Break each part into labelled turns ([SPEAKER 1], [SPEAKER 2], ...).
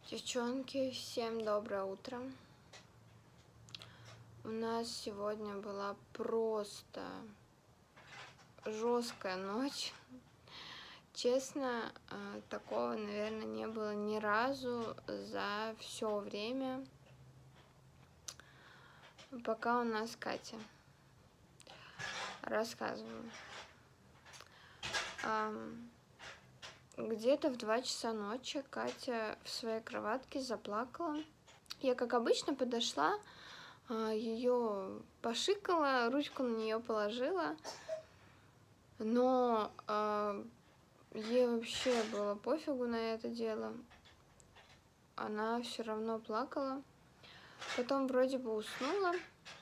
[SPEAKER 1] Девчонки, всем доброе утро. У нас сегодня была просто жесткая ночь. Честно, такого, наверное, не было ни разу за все время, пока у нас Катя. Рассказываю. Где-то в 2 часа ночи Катя в своей кроватке заплакала. Я, как обычно, подошла, ее пошикала, ручку на нее положила, но ей вообще было пофигу на это дело. Она все равно плакала. Потом вроде бы уснула.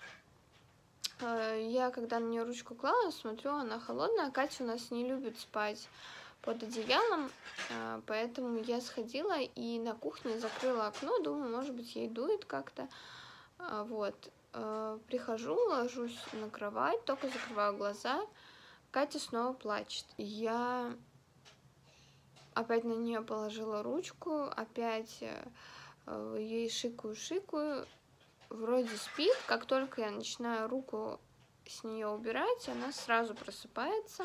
[SPEAKER 1] Я, когда на нее ручку клала, смотрю, она холодная. Катя у нас не любит спать под одеялом, поэтому я сходила и на кухне закрыла окно, думаю, может быть, ей дует как-то. Вот, прихожу, ложусь на кровать, только закрываю глаза, Катя снова плачет. Я опять на нее положила ручку, опять ей шикаю, вроде спит, как только я начинаю руку с нее убирать, она сразу просыпается.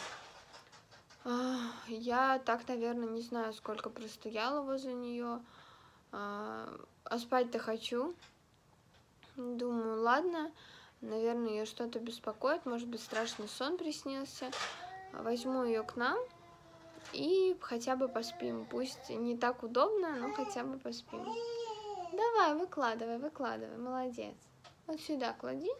[SPEAKER 1] Я так, наверное, не знаю, сколько простояла возле нее, а спать-то хочу. Думаю, ладно, наверное, ее что-то беспокоит, может быть, страшный сон приснился. Возьму ее к нам и хотя бы поспим. Пусть не так удобно, но хотя бы поспим. Давай, выкладывай, молодец. Вот сюда клади.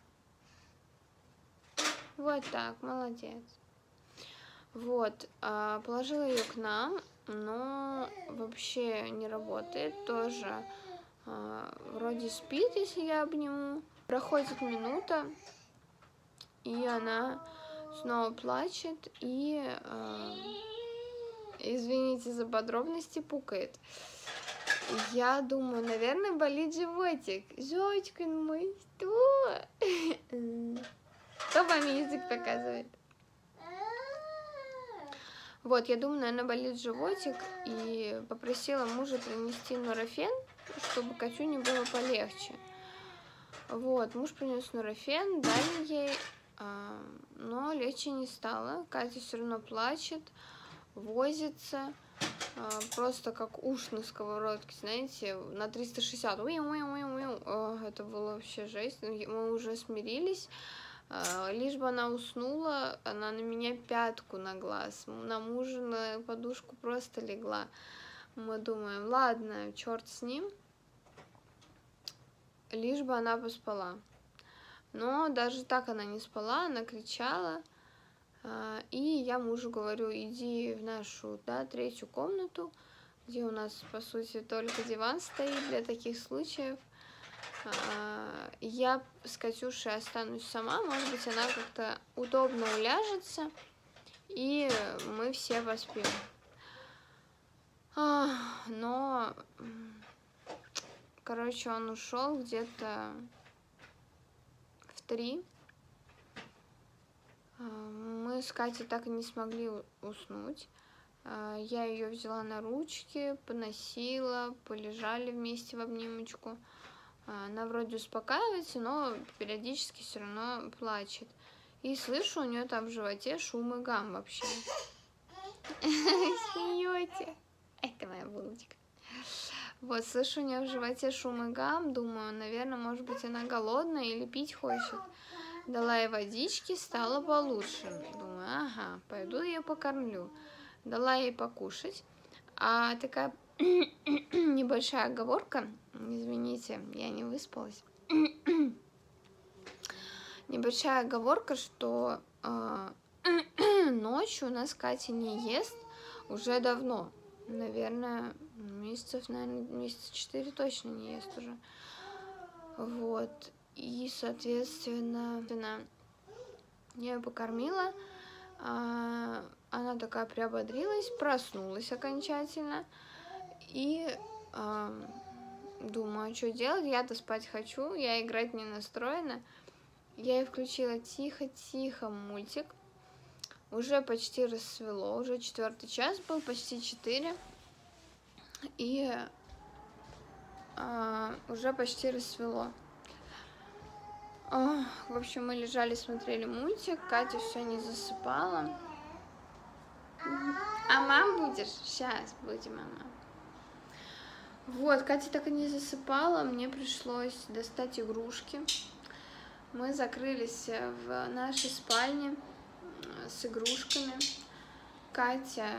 [SPEAKER 1] Вот так, молодец. Вот, положила ее к нам, но вообще не работает, тоже вроде спит, если я обниму. Проходит минута, и она снова плачет и, извините за подробности, пукает. Я думаю, наверное, болит животик. Зайчка мой, что? Кто вам язык показывает? Вот, я думаю, наверное, болит животик, и попросила мужа принести нурофен, чтобы Катюне было полегче. Вот, муж принес нурофен, дали ей, но легче не стало. Катя все равно плачет, возится, просто как уж на сковородке, знаете, на 360. Это было вообще жесть. Мы уже смирились. Лишь бы она уснула, она на меня пятку на глаз, на мужа на подушку просто легла. Мы думаем, ладно, черт с ним, лишь бы она поспала. Но даже так она не спала, она кричала. И я мужу говорю, иди в нашу, да, 3-ю комнату, где у нас, по сути, только диван стоит для таких случаев. Я с Катюшей останусь сама, может быть, она как-то удобно уляжется, и мы все поспим. Но, короче, он ушел где-то в 3. Мы с Катей так и не смогли уснуть. Я ее взяла на ручки, поносила, полежали вместе в обнимочку. Она вроде успокаивается, но периодически все равно плачет. И слышу у нее там в животе шум и гам вообще. Смеете? Это моя булочка. Вот, слышу у нее в животе шум и гам, думаю, наверное, может быть, она голодная или пить хочет. Дала ей водички, стало получше. Думаю, ага, пойду ее покормлю. Дала ей покушать. Такая небольшая оговорка, извините, я не выспалась. Небольшая оговорка, что ночью у нас Катя не ест уже давно. Наверное, месяца 4 точно не ест уже. Вот. И, соответственно, я ее покормила. Она такая приободрилась, проснулась окончательно. И думаю, что делать? Я-то спать хочу, я играть не настроена. Я ей включила тихо-тихо мультик. Уже почти рассвело, уже 4-й час был, почти 4. И уже почти рассвело. В общем, мы лежали, смотрели мультик, Катя все не засыпала. А мам будешь? Сейчас будем, мама. Вот, Катя так и не засыпала, мне пришлось достать игрушки. Мы закрылись в нашей спальне с игрушками. Катя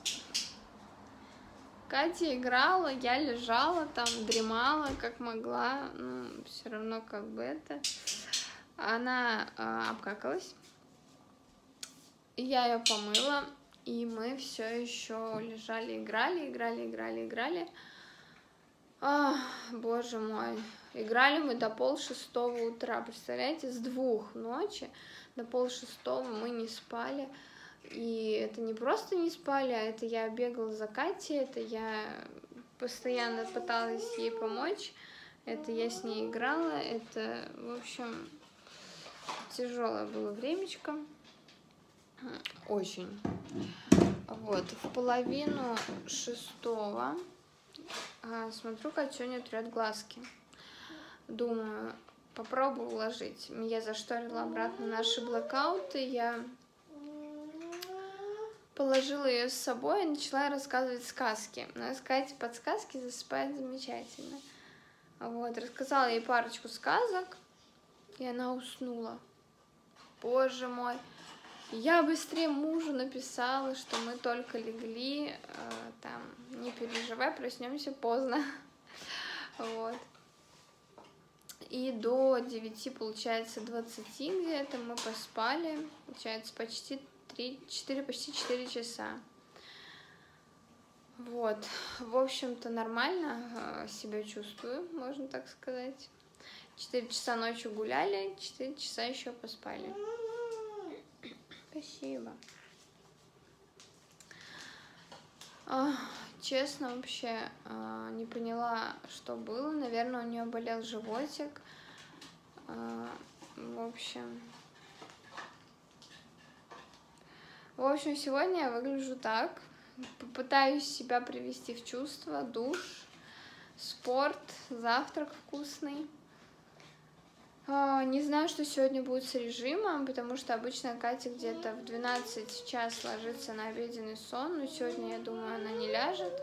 [SPEAKER 1] играла, я лежала там, дремала как могла, ну, все равно как бы это. Она обкакалась, я ее помыла, и мы все еще лежали, играли. Боже мой, играли мы до 5:30 утра, представляете, с 2 ночи до 5:30 мы не спали. И это не просто не спали, а это я бегала за Катей, это я постоянно пыталась ей помочь, это я с ней играла, это, в общем, тяжелое было времечко, очень. Вот, в 5:30 смотрю, Катюня трет глазки. Думаю, попробую уложить. Я зашторила обратно наши блэкауты, я положила ее с собой и начала рассказывать сказки. У нас Катя под сказки засыпает замечательно. Вот, рассказала ей парочку сказок, и она уснула. Боже мой. Я быстрее мужу написала, что мы только легли, там, не переживай, проснемся поздно. Вот. И до 9, получается, 20 где-то мы поспали, получается, почти 4 часа. Вот, в общем-то, нормально себя чувствую, можно так сказать. 4 часа ночью гуляли, 4 часа еще поспали. Спасибо. Честно, вообще не поняла, что было. Наверное, у нее болел животик. В общем, сегодня я выгляжу так. Попытаюсь себя привести в чувство. Душ, спорт, завтрак вкусный. Не знаю, что сегодня будет с режимом, потому что обычно Катя где-то в 12 час ложится на обеденный сон, но сегодня, я думаю, она не ляжет.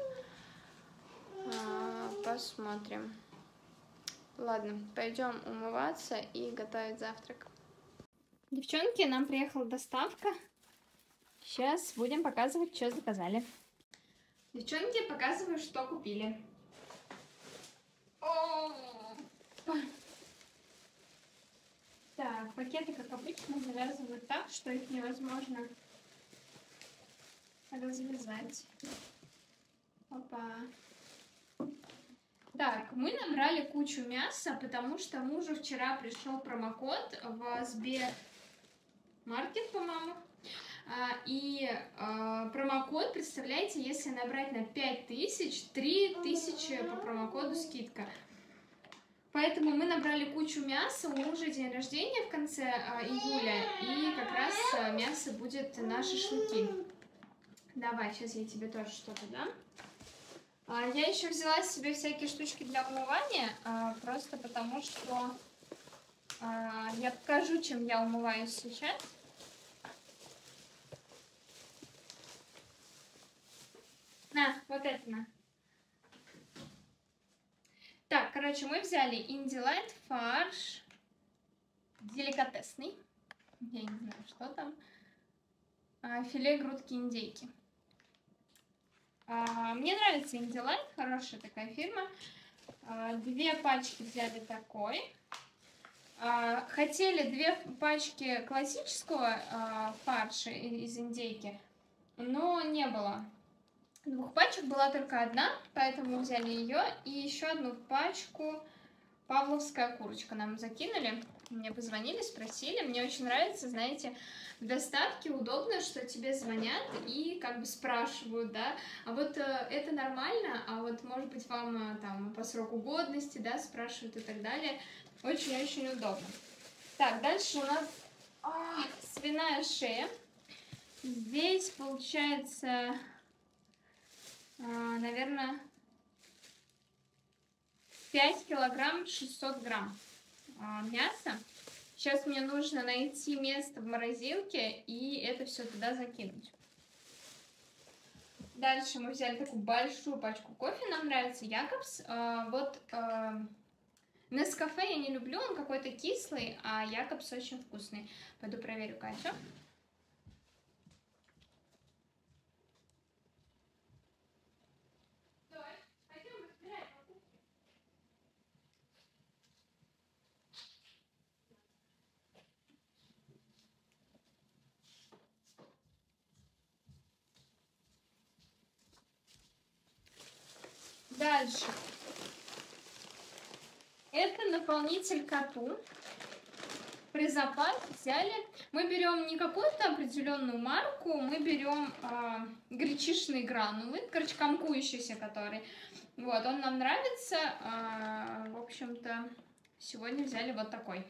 [SPEAKER 1] Посмотрим. Ладно, пойдем умываться и готовить завтрак. Девчонки, нам приехала доставка. Сейчас будем показывать, что заказали. Девчонки, показываю, что купили. Так, пакеты, как обычно, завязывают так, что их невозможно развязать. Опа. Так, мы набрали кучу мяса, потому что мужу вчера пришел промокод в Сбермаркет, по-моему. И промокод, представляете, если набрать на 5000, 3000 по промокоду скидка. Поэтому мы набрали кучу мяса, у мужа день рождения в конце июля, и как раз мясо будет на шашлыки. Давай, сейчас я тебе тоже что-то дам. Я еще взяла себе всякие штучки для умывания, просто потому что я покажу, чем я умываюсь сейчас. На, вот это на. Так, короче, мы взяли Индилайт фарш деликатесный. Я не знаю, что там. Филе грудки индейки. Мне нравится Индилайт, хорошая такая фирма. 2 пачки взяли такой. Хотели 2 пачки классического фарша из индейки, но не было. 2 пачек, была только 1, поэтому взяли ее. И еще 1 пачку павловская курочка нам закинули. Мне позвонили, спросили. Мне очень нравится, знаете, в доставке удобно, что тебе звонят и как бы спрашивают, да, а вот это нормально, а вот может быть вам там по сроку годности, да, спрашивают и так далее. Очень-очень удобно. Так, дальше у нас свиная шея. Здесь получается... наверное, 5 килограмм 600 грамм мяса. Сейчас мне нужно найти место в морозилке и это все туда закинуть. Дальше мы взяли такую большую пачку кофе, нам нравится Якобс. Нескафе я не люблю, он какой-то кислый, а Якобс очень вкусный. Пойду проверю Катю. Дальше. Это наполнитель коту. При запас взяли. Мы берем не какую-то определенную марку, мы берем гречишные гранулы, короче, комкующийся который. Вот, он нам нравится. В общем-то, сегодня взяли вот такой.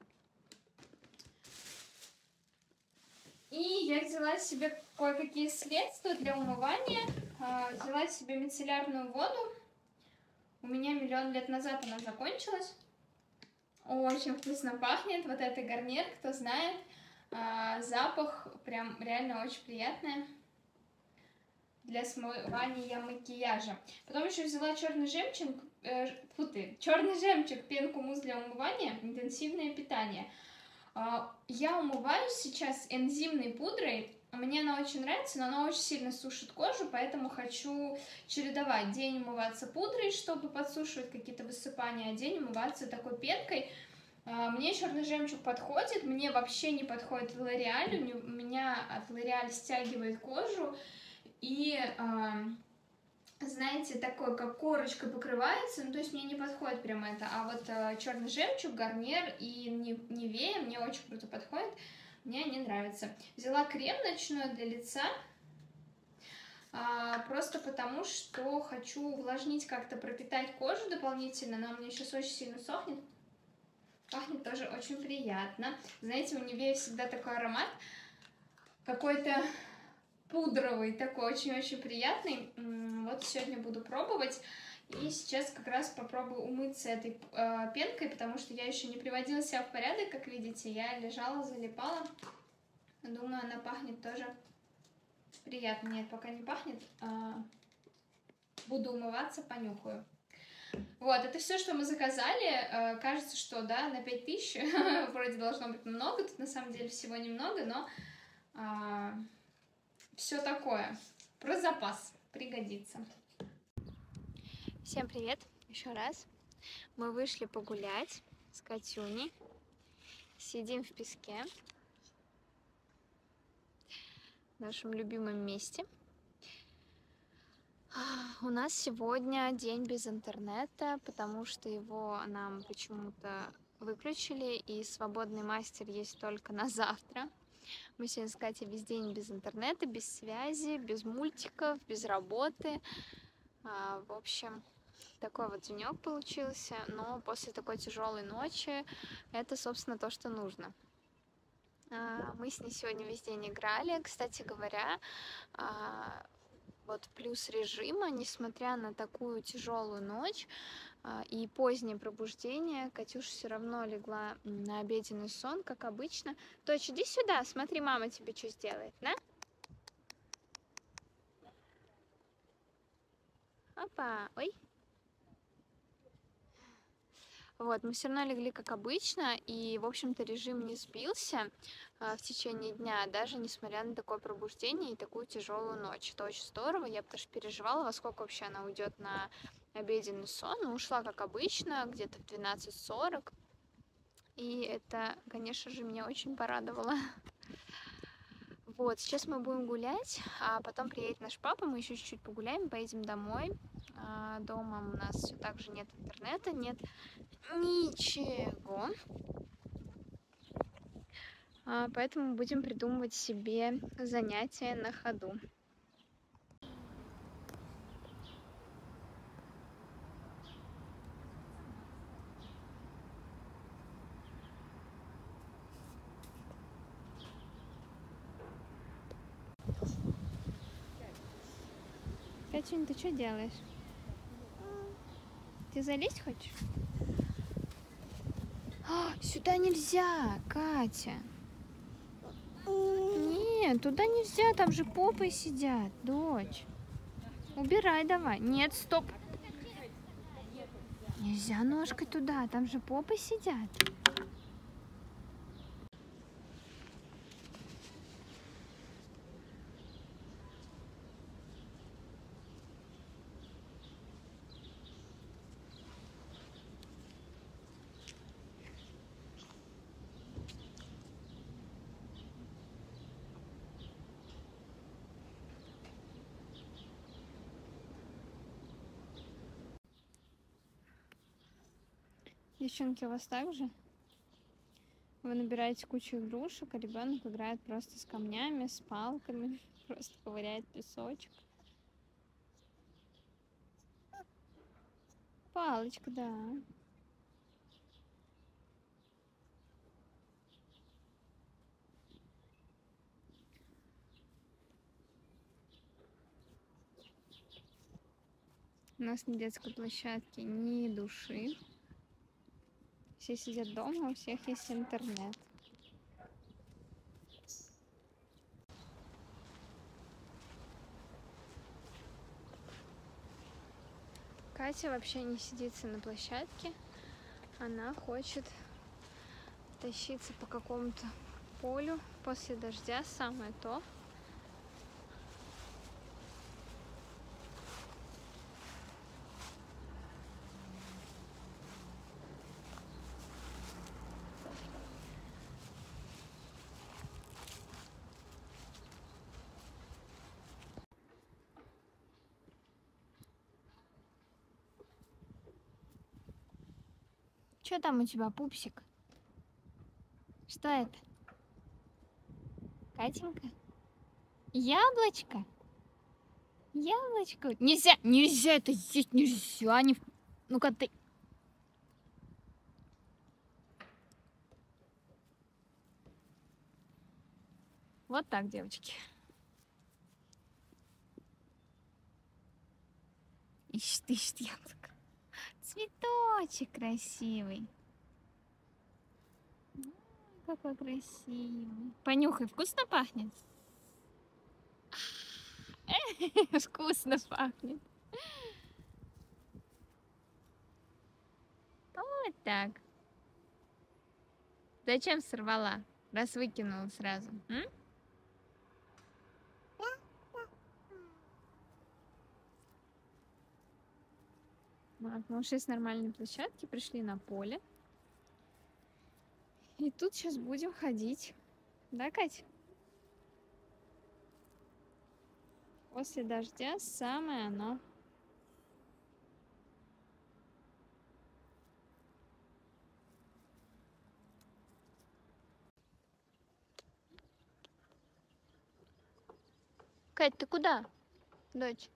[SPEAKER 1] И я взяла себе кое-какие средства для умывания. Взяла себе мицеллярную воду. У меня миллион лет назад она закончилась. Очень вкусно пахнет. Вот это Гарниер, кто знает. Запах прям реально очень приятный для смывания макияжа. Потом еще взяла черный жемчуг, черный жемчуг, пенку мусс для умывания, интенсивное питание. Я умываюсь сейчас энзимной пудрой. Мне она очень нравится, но она очень сильно сушит кожу, поэтому хочу чередовать. День умываться пудрой, чтобы подсушивать какие-то высыпания, а день умываться такой пенкой. Мне черный жемчуг подходит, мне вообще не подходит L'Oréal. У меня от L'Oréal стягивает кожу и, знаете, такой, как корочкой покрывается, ну, то есть мне не подходит прям это. А вот черный жемчуг, Гарниер и Nivea мне очень круто подходит. Мне они нравятся. Взяла крем ночной для лица, просто потому что хочу увлажнить, как-то пропитать кожу дополнительно. Она у меня сейчас очень сильно сохнет. Пахнет тоже очень приятно. Знаете, у Nivea всегда такой аромат, какой-то пудровый, такой очень-очень приятный. Вот сегодня буду пробовать. И сейчас как раз попробую умыться этой пенкой, потому что я еще не приводила себя в порядок, как видите. Я лежала, залипала. Думаю, она пахнет тоже приятно. Нет, пока не пахнет. Буду умываться, понюхаю. Вот, это все, что мы заказали. Кажется, что, да, на 5000 вроде должно быть много. Тут на самом деле всего немного, но все такое. Про запас. Пригодится. Всем привет еще раз. Мы вышли погулять с Катюней. Сидим в песке. В нашем любимом месте. У нас сегодня день без интернета, потому что его нам почему-то выключили, и свободный мастер есть только на завтра. Мы сегодня с Катей весь день без интернета, без связи, без мультиков, без работы. В общем, такой вот денек получился, но после такой тяжелой ночи это, собственно, то, что нужно. Мы с ней сегодня весь день играли. Кстати говоря, вот плюс режима, несмотря на такую тяжелую ночь и позднее пробуждение, Катюша все равно легла на обеденный сон, как обычно. Точь, иди сюда, смотри, мама тебе что сделает, да? Опа, ой. Вот, мы все равно легли как обычно, и, в общем-то, режим не сбился в течение дня, даже несмотря на такое пробуждение и такую тяжелую ночь. Это очень здорово, я потому что переживала, во сколько вообще она уйдет на обеденный сон, но ушла как обычно, где-то в 12:40, и это, конечно же, меня очень порадовало. Вот, сейчас мы будем гулять, а потом приедет наш папа, мы еще чуть-чуть погуляем, поедем домой. Дома у нас все так же нет интернета, нет ничего. Поэтому будем придумывать себе занятия на ходу. Катюнь, ты что делаешь? Ты залезть хочешь? А, сюда нельзя, Катя. Нет, туда нельзя, там же попы сидят, дочь. Убирай давай. Нет, стоп. Нельзя ножкой туда, там же попы сидят. Девчонки, у вас так же? Вы набираете кучу игрушек, а ребенок играет просто с камнями, с палками, просто ковыряет песочек. Палочка, да. У нас на детской площадке ни души. Все сидят дома, у всех есть интернет. Катя вообще не сидится на площадке. Она хочет тащиться по какому-то полю после дождя, самое то. Что там у тебя, пупсик? Что это? Катенька? Яблочко? Яблочко? Нельзя, нельзя это есть, нельзя. Ну-ка ты. Вот так, девочки. Ищет яблоко. Цветочек красивый. Ой, какой красивый. Понюхай, вкусно пахнет? Вкусно пахнет. Вот так. Зачем сорвала, раз выкинула сразу? М? Вот, мы ушли с нормальной площадки, пришли на поле. И тут сейчас будем ходить. Да, Кать? После дождя самое оно. Кать, ты куда, дочь?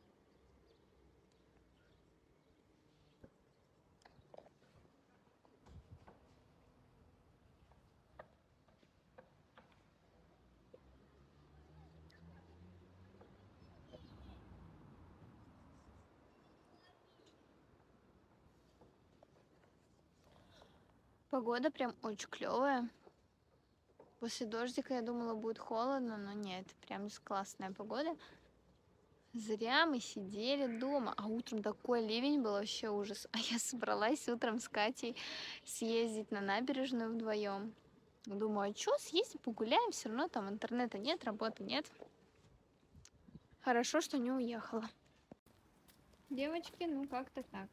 [SPEAKER 1] Погода прям очень клевая. После дождика я думала, будет холодно, но нет, прям классная погода. Зря мы сидели дома, а утром такой ливень был, вообще ужас. А я собралась утром с Катей съездить на набережную вдвоем. Думаю, а что, съездим, погуляем, все равно там интернета нет, работы нет. Хорошо, что не уехала. Девочки, ну как-то так.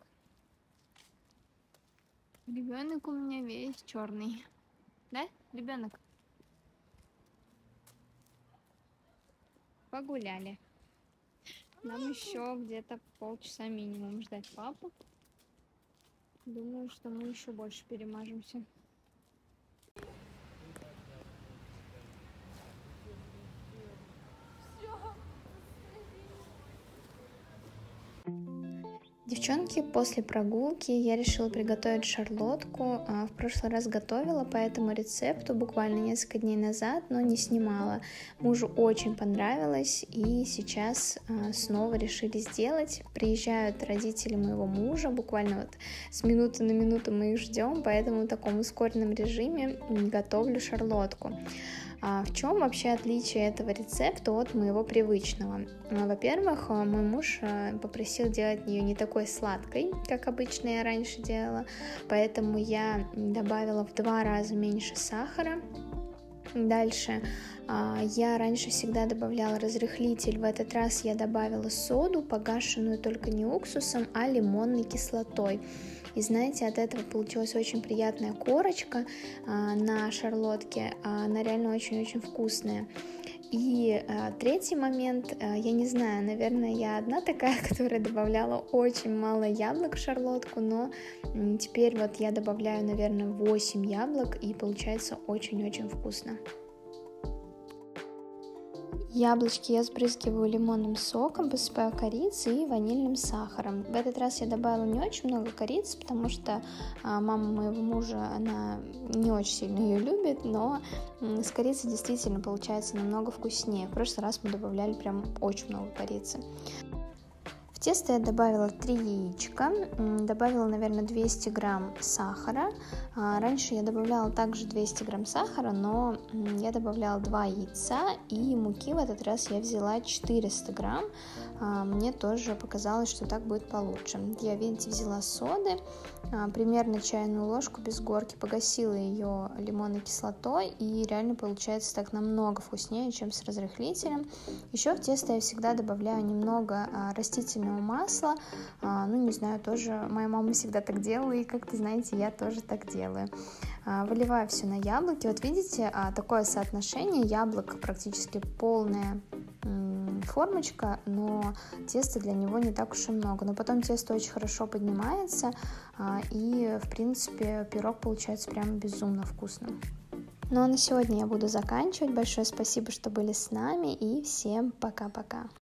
[SPEAKER 1] Ребенок у меня весь черный. Да, ребенок? Погуляли. Нам еще где-то полчаса минимум ждать папу. Думаю, что мы еще больше перемажемся. Девчонки, после прогулки я решила приготовить шарлотку. В прошлый раз готовила по этому рецепту буквально несколько дней назад, но не снимала. Мужу очень понравилось, и сейчас снова решили сделать. Приезжают родители моего мужа, буквально вот с минуты на минуту мы их ждем, поэтому в таком ускоренном режиме готовлю шарлотку. В чем вообще отличие этого рецепта от моего привычного? Во-первых, мой муж попросил делать ее не такой сладкой, как обычно я раньше делала, поэтому я добавила в 2 раза меньше сахара. Дальше я раньше всегда добавляла разрыхлитель, в этот раз я добавила соду, погашенную только не уксусом, а лимонной кислотой. И знаете, от этого получилась очень приятная корочка на шарлотке, она реально очень-очень вкусная. И третий момент, я не знаю, наверное, я одна такая, которая добавляла очень мало яблок в шарлотку, но теперь вот я добавляю, наверное, 8 яблок, и получается очень-очень вкусно. Яблочки я сбрызгиваю лимонным соком, посыпаю корицей и ванильным сахаром. В этот раз я добавила не очень много корицы, потому что мама моего мужа, она не очень сильно ее любит, но с корицей действительно получается намного вкуснее. В прошлый раз мы добавляли прям очень много корицы. В тесто я добавила 3 яичка, добавила, наверное, 200 грамм сахара. Раньше я добавляла также 200 грамм сахара, но я добавляла 2 яйца, и муки в этот раз я взяла 400 грамм. Мне тоже показалось, что так будет получше. Я, видите, взяла соды, примерно чайную ложку без горки, погасила ее лимонной кислотой, и реально получается так намного вкуснее, чем с разрыхлителем. Еще в тесто я всегда добавляю немного растительного масла, ну не знаю, тоже моя мама всегда так делала, и как-то, знаете, я тоже так делаю. Выливаю все на яблоки, вот видите, такое соотношение яблок, практически полная формочка, но теста для него не так уж и много, но потом тесто очень хорошо поднимается, и в принципе пирог получается прям безумно вкусным. Ну а на сегодня я буду заканчивать. Большое спасибо, что были с нами, и всем пока-пока.